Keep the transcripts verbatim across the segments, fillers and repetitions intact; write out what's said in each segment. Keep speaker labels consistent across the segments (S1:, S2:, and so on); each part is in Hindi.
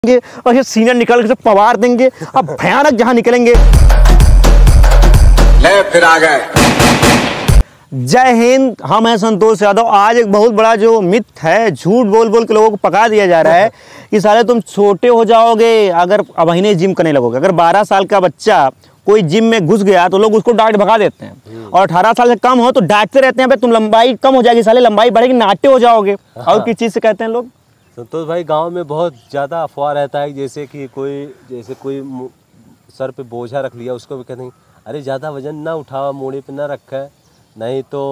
S1: और ये सीनियर निकल के पवार देंगे। अब भयानक जहां निकलेंगे।
S2: ले फिर आ गए।
S1: जय हिंद, हम हैं संतोष यादव। आज एक बहुत बड़ा जो मिथ है, झूठ बोल बोल के लोगों को पका दिया जा रहा है कि साले तुम छोटे हो जाओगे अगर अब महीने जिम करने लगोगे। अगर बारह साल का बच्चा कोई जिम में घुस गया तो लोग उसको डांट भगा देते हैं, और अठारह साल से कम हो तो डांटते रहते हैं, भाई तुम लंबाई कम हो जाएगी, साले लंबाई बढ़ेगी, नाटे हो जाओगे। और किस चीज़ से कहते हैं लोग?
S3: संतोष भाई, गांव में बहुत ज़्यादा अफवाह रहता है, जैसे कि कोई जैसे कोई सर पे बोझा रख लिया, उसको भी कहते हैं अरे ज़्यादा वजन ना उठाओ, मोड़े पे ना रखा, नहीं तो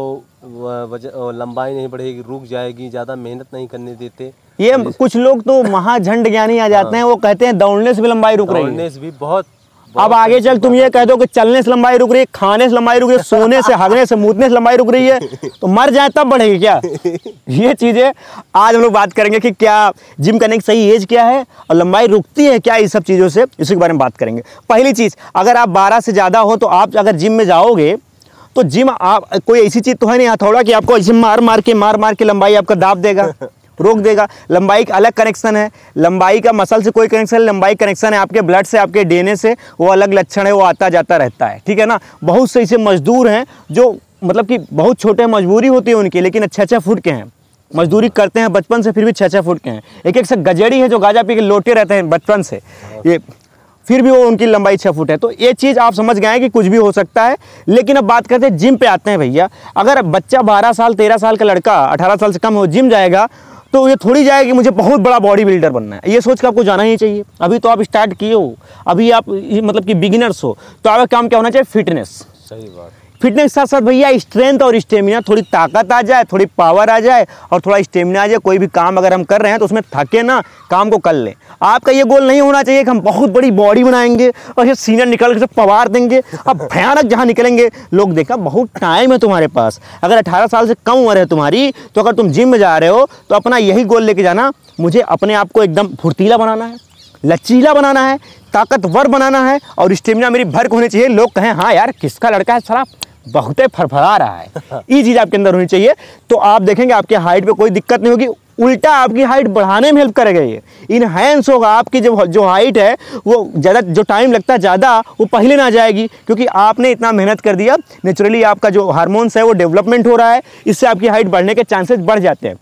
S3: वजन लंबाई नहीं बढ़ेगी, रुक जाएगी, ज़्यादा मेहनत नहीं करने देते।
S1: ये कुछ लोग तो महाझंड ज्ञानी आ जाते हैं, वो कहते हैं दौड़ने से भी लंबाई रुक रही है।
S3: दौड़ने से भी बहुत,
S1: अब आगे चल तुम ये कह दो कि चलने से लंबाई रुक रही है, खाने से लंबाई रुक रही है, सोने से, हगने से, मूतने से लंबाई रुक रही है, तो मर जाए तब बढ़ेगी क्या? ये चीज़ें आज हम लोग बात करेंगे कि क्या जिम करने की सही एज क्या है और लंबाई रुकती है क्या, इस सब चीज़ों से इसी के बारे में बात करेंगे। पहली चीज़, अगर आप बारह से ज़्यादा हो तो आप अगर जिम में जाओगे तो जिम आप कोई ऐसी चीज़ तो है नहीं हथौड़ा कि आपको ऐसे मार मार के मार मार के लंबाई आपका दाब देगा, रोक देगा। लंबाई का अलग कनेक्शन है, लंबाई का मसल से कोई कनेक्शन है, लंबाई कनेक्शन है आपके ब्लड से, आपके डीएनए से, वो अलग लक्षण है, वो आता जाता रहता है, ठीक है ना। बहुत से ऐसे मजदूर हैं जो मतलब कि बहुत छोटे मजबूरी होती है उनकी, लेकिन छः छः फुट के हैं, मजदूरी करते हैं बचपन से, फिर भी छः छः फुट के हैं। एक एक से गजेड़ी है जो गाजा पी के लोटे रहते हैं बचपन से, ये फिर भी वो उनकी लंबाई छः फुट है। तो ये चीज़ आप समझ गए कि कुछ भी हो सकता है। लेकिन अब बात करते हैं जिम पे आते हैं भैया। अगर बच्चा बारह साल तेरह साल का लड़का अठारह साल से कम हो जिम जाएगा तो ये थोड़ी जाएगा कि मुझे बहुत बड़ा बॉडी बिल्डर बनना है। ये सोच के आपको जाना ही चाहिए। अभी तो आप स्टार्ट किए हो, अभी आप मतलब कि बिगिनर्स हो, तो आपका काम क्या होना चाहिए? फिटनेस।
S3: सही बात।
S1: फिटनेस के साथ साथ भैया स्ट्रेंथ और स्टेमिना, थोड़ी ताकत आ जाए, थोड़ी पावर आ जाए और थोड़ा स्टेमिना आ जाए। कोई भी काम अगर हम कर रहे हैं तो उसमें थके ना, काम को कर लें। आपका ये गोल नहीं होना चाहिए कि हम बहुत बड़ी बॉडी बनाएंगे और ये सीनियर निकल के पवार देंगे। अब भयानक जहाँ निकलेंगे लोग, देखा बहुत टाइम है तुम्हारे पास। अगर अठारह साल से कम उम्र है तुम्हारी, तो अगर तुम जिम में जा रहे हो तो अपना यही गोल लेके जाना, मुझे अपने आप को एकदम फुर्तीला बनाना है, लचीला बनाना है, ताकतवर बनाना है और स्टेमिना मेरी भर होनी चाहिए। लोग कहें हाँ यार किसका लड़का है साला बहुत फड़फड़ा रहा है, ये चीज़ आपके अंदर होनी चाहिए। तो आप देखेंगे आपके हाइट पे कोई दिक्कत नहीं होगी, उल्टा आपकी हाइट बढ़ाने में हेल्प करेगा। ये इनहेंस होगा आपकी जो जो हाइट है, वो ज़्यादा जो टाइम लगता है ज़्यादा वो पहले ना जाएगी, क्योंकि आपने इतना मेहनत कर दिया। नेचुरली आपका जो हार्मोन्स है वो डेवलपमेंट हो रहा है, इससे आपकी हाइट बढ़ने के चांसेस बढ़ जाते हैं।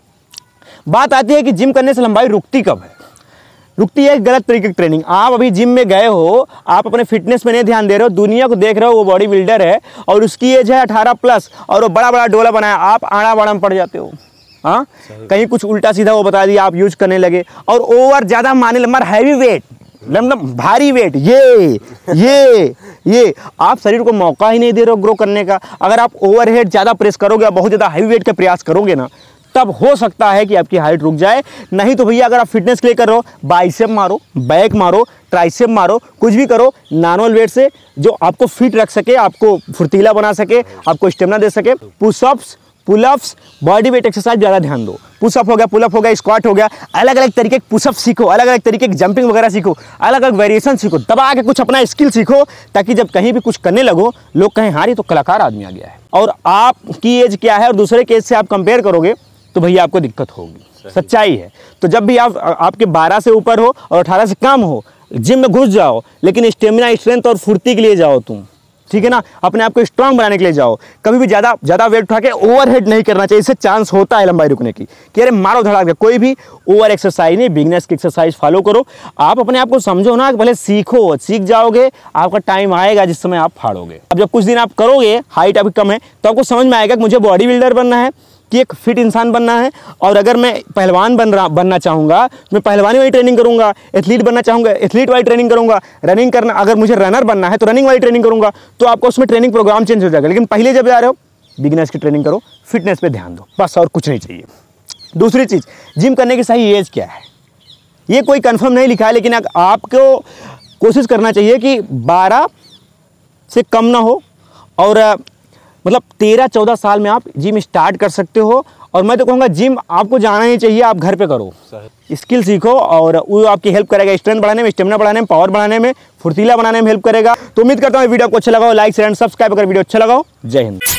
S1: बात आती है कि जिम करने से लंबाई रुकती कब है? रुकती है गलत तरीके की ट्रेनिंग। आप अभी जिम में गए हो, आप अपने फिटनेस पे नहीं ध्यान दे रहे हो, दुनिया को देख रहे हो, वो बॉडी बिल्डर है और उसकी एज है अठारह प्लस और वो बड़ा बड़ा डोला बनाया, आप आड़ा बाड़ा में पड़ जाते हो। हाँ, कहीं कुछ उल्टा सीधा वो बता दिया, आप यूज करने लगे और ओवर ज़्यादा माने लंबा हैवी वेट, मतलब भारी वेट, ये ये ये आप शरीर को मौका ही नहीं दे रहे हो ग्रो करने का। अगर आप ओवरहेड ज़्यादा प्रेस करोगे, बहुत ज़्यादा हैवी वेट का प्रयास करोगे ना, तब हो सकता है कि आपकी हाइट रुक जाए। नहीं तो भैया अगर आप फिटनेस के लिए कर रहे हो, बाइसेप मारो, बैक मारो, ट्राइसेप मारो, कुछ भी करो नॉर्मल वेट से जो आपको फिट रख सके, आपको फुर्तीला बना सके, आपको स्टेमिना दे सके। Pushups, pullups, body weight exercise ज़्यादा ध्यान दो। पुशअप हो गया, पुलअप हो गया, स्क्वाट हो गया, अलग अलग तरीके के पुशअप सीखो, अलग अलग तरीके की जंपिंग वगैरह सीखो, अलग अलग वेरिएशन सीखो, दबा के कुछ अपना स्किल सीखो, ताकि जब कहीं भी कुछ करने लगो लोग कहें हाँ ये तो कलाकार आदमी आ गया है। और आपकी एज क्या है और दूसरे के एज से आप कंपेयर करोगे तो भैया आपको दिक्कत होगी, सच्चाई है। तो जब भी आप आपके बारह से ऊपर हो और अठारह से कम हो, जिम में घुस जाओ, लेकिन स्टेमिना, स्ट्रेंथ और फुर्ती के लिए जाओ तुम, ठीक है ना। अपने आप को स्ट्रांग बनाने के लिए जाओ। कभी भी ज़्यादा ज़्यादा वेट उठा के ओवरहेड नहीं करना चाहिए, इससे चांस होता है लंबाई रुकने की, कि अरे मारो धड़ाक के। कोई भी ओवर एक्सरसाइज नहीं, बिगनर्स की एक्सरसाइज फॉलो करो। आप अपने आप को समझो ना, पहले सीखो, सीख जाओगे, आपका टाइम आएगा जिस समय आप फाड़ोगे। अब जब कुछ दिन आप करोगे, हाइट अभी कम है, तो आपको समझ में आएगा कि मुझे बॉडी बिल्डर बनना है, कि एक फिट इंसान बनना है। और अगर मैं पहलवान बन रहा बनना चाहूँगा तो मैं पहलवानी वाली ट्रेनिंग करूँगा, एथलीट बनना चाहूँगा एथलीट वाली ट्रेनिंग करूँगा, रनिंग करना, अगर मुझे रनर बनना है तो रनिंग वाली ट्रेनिंग करूँगा। तो आपको उसमें ट्रेनिंग प्रोग्राम चेंज हो जाएगा। लेकिन पहले जब जा रहे हो बिगिनर्स की ट्रेनिंग करो, फिटनेस पे ध्यान दो, बस और कुछ नहीं चाहिए। दूसरी चीज़, जिम करने की सही एज क्या है? ये कोई कन्फर्म नहीं लिखा है, लेकिन आपको कोशिश करना चाहिए कि बारह से कम ना हो और मतलब तेरह चौदह साल में आप जिम स्टार्ट कर सकते हो। और मैं तो कहूँगा जिम आपको जाना ही चाहिए, आप घर पे करो, स्किल सीखो और वो आपकी हेल्प करेगा स्ट्रेंथ बढ़ाने में, स्टेमिना बढ़ाने में, पावर बढ़ाने में, फुर्तीला बनाने में हेल्प करेगा। तो उम्मीद करता हूँ वीडियो आपको अच्छा लगा हो। लाइक शेयर एंड सब्सक्राइब अगर वीडियो अच्छा लगा हो। जय हिंद।